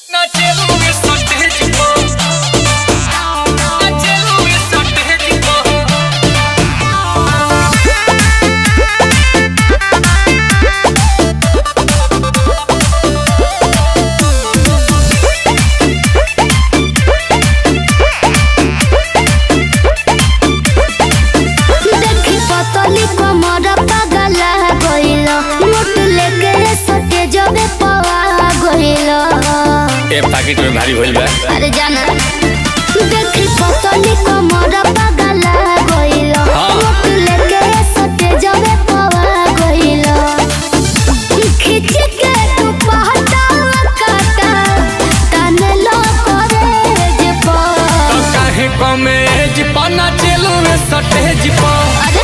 पाकिट में भारी होइल बा। अरे जाना देखी पतली कमर पगला गइल मुट लेके सटे जबे पवा गइल खिच के तू पहटा काटा तने लो करे जे प तो काहे कमेज पना चलो सटेज प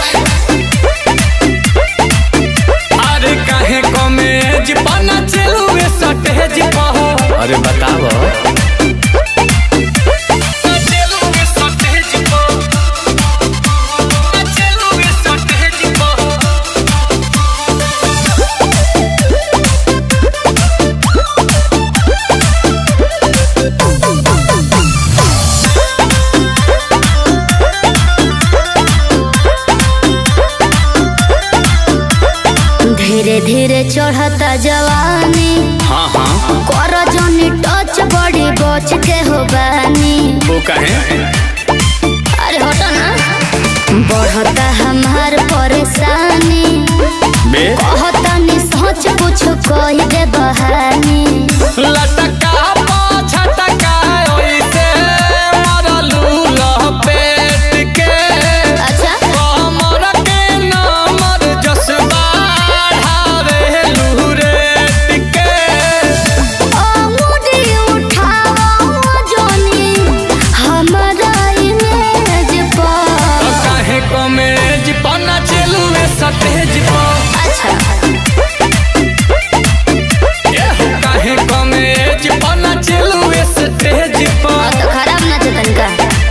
अरे काहे कमेज पना चलो सटेज प अरे बताओ धीरे धीरे चढ़ता जवानी हाँ हाँ कर जोनी टच बड़ी बच के हो बानी वो कहे अरे हटो ना बढ़ता हमार परेशानी कहता नहीं सोच कुछ कह दे बहानी लटका छटका ओइसे मरलू लपेट के अच्छा कमर के नमर जसबा ढारे लूरेट के मुड़ी उठाओ जोनी हमारा इमेज पर काहे कमेज पना चलू सतेज पर अच्छा काहे कमेज पना चलू सतेज पर तो खराब ना थे तनका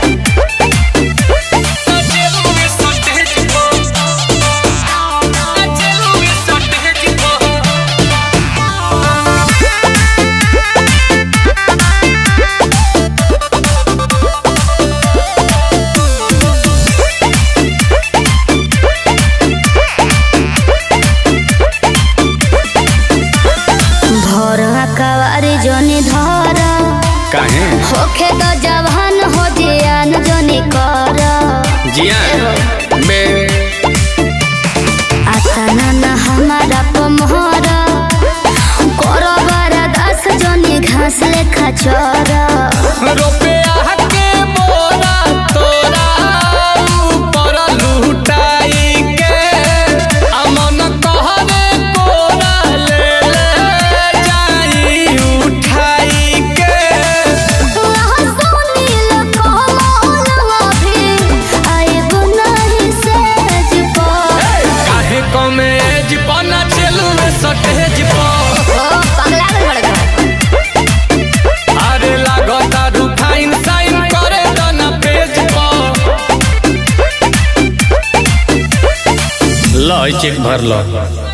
कवारी जोनी धरा काहे होखे तो जवान हो जियान जोनी कर जियान बे आताना ना हमारा पमहरा करो बारा दास जोनी घास लेखा चोरा रुपया के बोरा तोरा ऊपर लुटाई के अमन कहरे कोरा ले जाई उठाई के सुनील कमलवा भी आइब नहीं सेज पर काहे कमेज पना चलू सटेज पर पगला गल अरे लागता रूफाइन साइन करे दना पेज पर लो चेक भर लो।